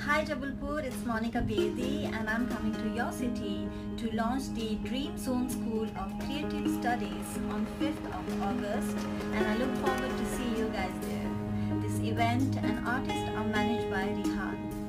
Hi Jabalpur, it's Monica Bedi and I'm coming to your city to launch the Dreamzone School of Creative Studies on 5th of August, and I look forward to see you guys there. This event and artists are managed by Rihan.